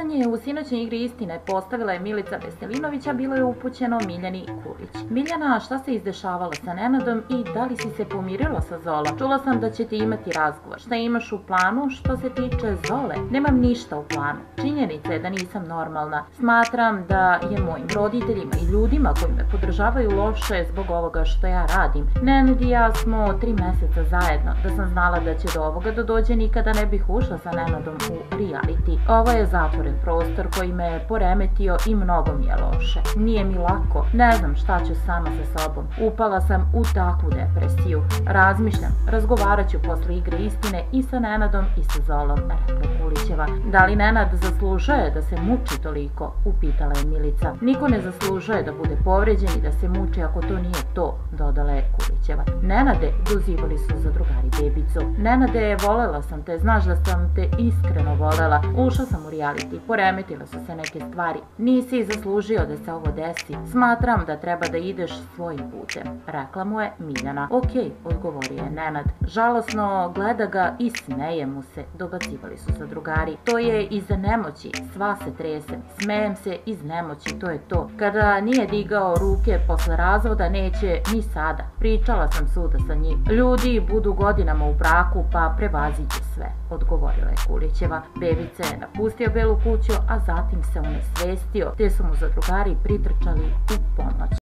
pitanje u sinoćnjoj igri istine postavila je Milica Veselinović, a bilo je upućeno Miljani Kulić. Miljana, šta se izdešavalo sa Nenadom i da li si se pomirila sa Zolom? Čula sam da ćete imati razgovor. Šta imaš u planu što se tiče Zole? Nemam ništa u planu. Činjenica je da nisam normalna. Smatram da je mojim roditeljima i ljudima koji me podržavaju loše zbog ovoga što ja radim. Nenad i ja smo 3 meseca zajedno. Da sam znala da će do ovoga dođe, nikada ne bih ušla sa Nenadom u reality. Ovo je zatvoren prostor koji me je poremetio i mnogo mi je loše. Nije mi lako, ne znam šta ću sama sa sobom. Upala sam u takvu depresiju. Razmišljam, razgovarat ću posle igre istine i sa Nenadom i sa Zolom, rekla Kulićeva. Da li Nenad zaslužuje da se muči toliko? Upitala je Milica. Niko ne zaslužuje da bude povređen i da se muči ako to nije to, dodala je Kulićeva. Nenade, dozivali su zadrugari bebicu. Nenade, volela sam te, znaš da sam te iskreno volela. Ušla sam u reality, poremetile su se neke stvari. Nisi zaslužio da se ovo desi. Smatram da treba da ideš svojim putem, rekla mu je Miljana. Okej, odgovorio je Nenad. Žalosno gleda ga i smeje mu se, dobacivali su zadrugari. To je iz nemoći, sva se trese. Smejem se iz nemoći, to je to. Kada nije digao ruke posle razvoda, neće ni sada. Pričala sam suda sa njim. Ljudi budu godinama u braku, pa prevaziđu sve, odgovorila je Kulićeva. Bebica je napustio Belu kuću, a zatim se onesvestio, te su mu zadrugari pritrčali u pomoć.